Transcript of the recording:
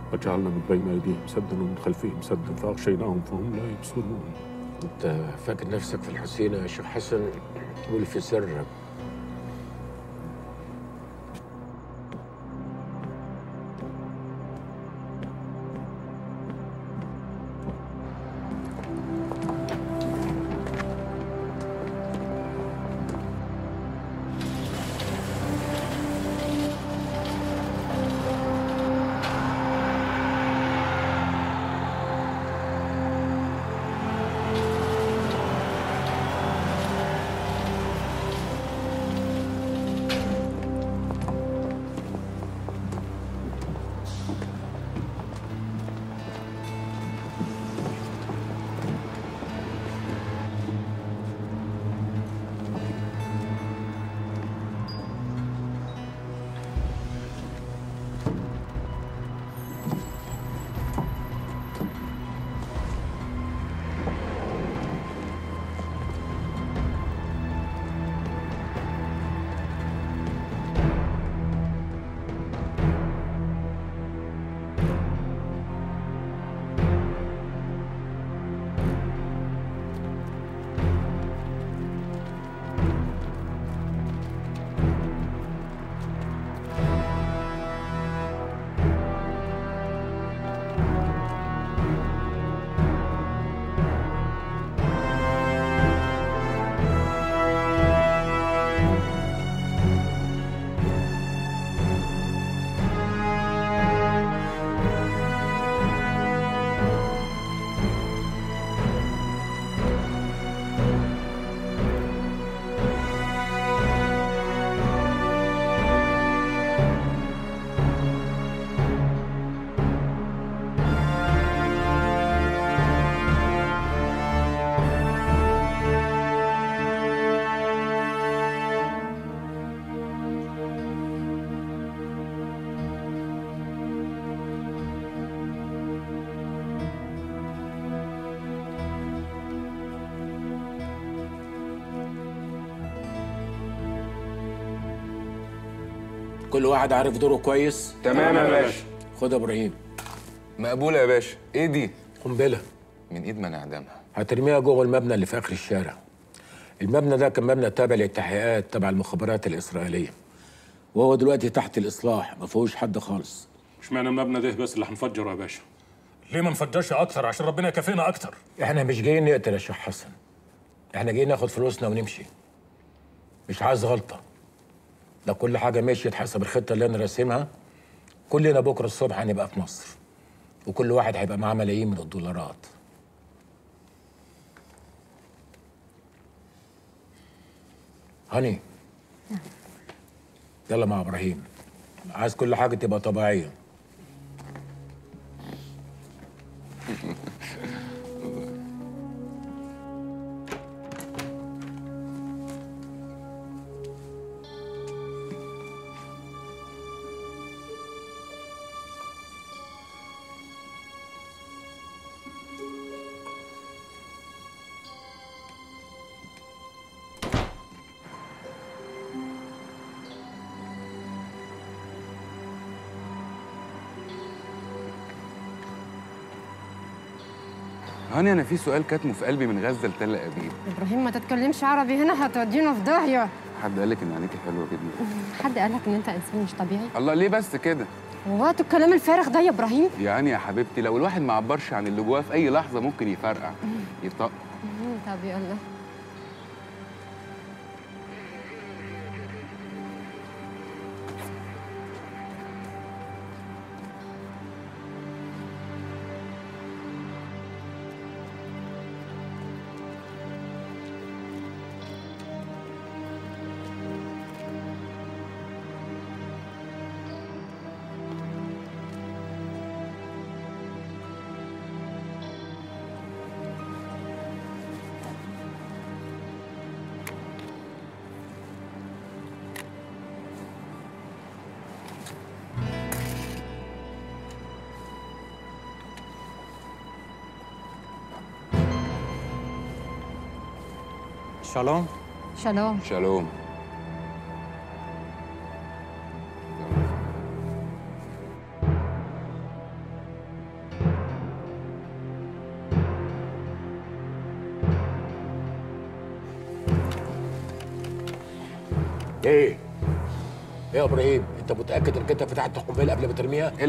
وجعلنا من بين أيديهم سدا ومن خلفهم سدا فأغشيناهم فهم لا يبصرون. أنت فاكر نفسك في الحسينة يا شيخ حسن؟ قول في سرك. كل واحد عارف دوره كويس؟ تمام يا باشا. خد يا ابراهيم. مقبولة يا باشا. ايه دي؟ قنبله. من ايد من اعدامها؟ هترميها جوه المبنى اللي في اخر الشارع. المبنى ده كان مبنى تابع للتحقيقات تبع المخابرات الاسرائيليه، وهو دلوقتي تحت الاصلاح، ما فيهوش حد خالص. اشمعنى المبنى ده بس اللي هنفجره يا باشا؟ ليه ما نفجرش اكتر عشان ربنا يكفينا اكتر؟ احنا مش جايين نقتل يا شيخ حسن، احنا جايين ناخد فلوسنا ونمشي. مش عايز غلطه. لو كل حاجه مشيت حسب الخطه اللي انا راسمها، كلنا بكره الصبح هنبقى في مصر، وكل واحد هيبقى معاه ملايين من الدولارات. هاني، يلا مع ابراهيم، عايز كل حاجه تبقى طبيعيه. هاني انا في سؤال كاتمه في قلبي من غزه لتل ابيب. ابراهيم ما تتكلمش عربي هنا، هتودينا في داهيه. حد قال لك ان عينيكي حلوه جدا؟ حد قال لك ان انت انسان مش طبيعي؟ الله، ليه بس كده؟ وقت الكلام الفارغ ده يا ابراهيم؟ يعني يا حبيبتي لو الواحد ما عبرش عن اللي جواه في اي لحظه ممكن يفرقع يطق. طب يلا. شالوم. شالوم. شالوم. ايه؟ ايه يا ابراهيم؟ انت متاكد انك انت فتحت القنبله قبل ما ترميها؟